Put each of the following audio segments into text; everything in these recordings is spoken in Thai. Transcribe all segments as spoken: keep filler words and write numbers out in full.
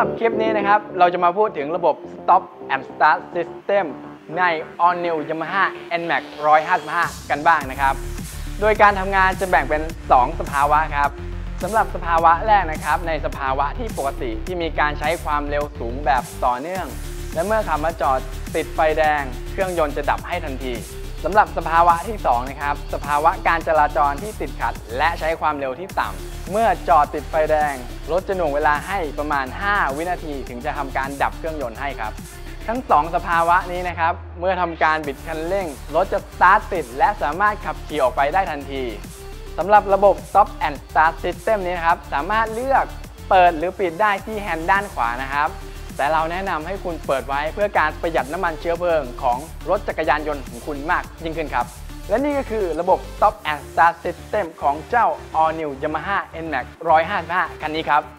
รับคลิปนี้นะครับเราจะมาพูดถึงระบบ Stop and Start System ใน All New Yamaha เอ็น แม็กซ์ หนึ่งร้อยห้าสิบห้า กันบ้างนะครับโดยการทำงานจะแบ่งเป็น สอง สภาวะครับสำหรับสภาวะแรกนะครับในสภาวะที่ปกติที่มีการใช้ความเร็วสูงแบบต่อเนื่องและเมื่อขับมาจอดติดไฟแดงเครื่องยนต์จะดับให้ทันทีสำหรับสภาวะที่สองนะครับสภาวะการจราจรที่ติดขัดและใช้ความเร็วที่ต่ำเมื่อจอดติดไฟแดงรถจะหน่วงเวลาให้ประมาณห้าวินาทีถึงจะทำการดับเครื่องยนต์ให้ครับทั้งสองสภาวะนี้นะครับเมื่อทำการบิดคันเร่งรถจะสตาร์ทติดและสามารถขับขี่ออกไปได้ทันทีสำหรับระบบ Stop and Start System นี้นะครับสามารถเลือกเปิดหรือปิดได้ที่แฮนด์ด้านขวานะครับแต่เราแนะนำให้คุณเปิดไว้เพื่อการประหยัดน้ำมันเชื้อเพลิงของรถจักรยานยนต์ของคุณมากยิ่งขึ้นครับและนี่ก็คือระบบ Stop and Start System ของเจ้า All New Yamaha เอ็น แม็กซ์ หนึ่งร้อยห้าสิบห้า คันนี้ครับ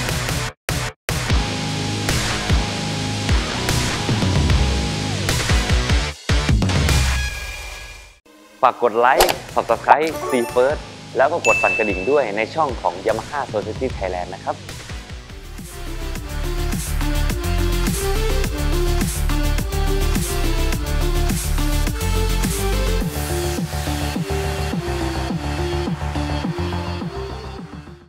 ฝากกดไลค์ Subscribe ซี เฟิร์ส แล้วก็กดสั่นกระดิ่งด้วยในช่องของ Yamaha Society Thailand นะครับ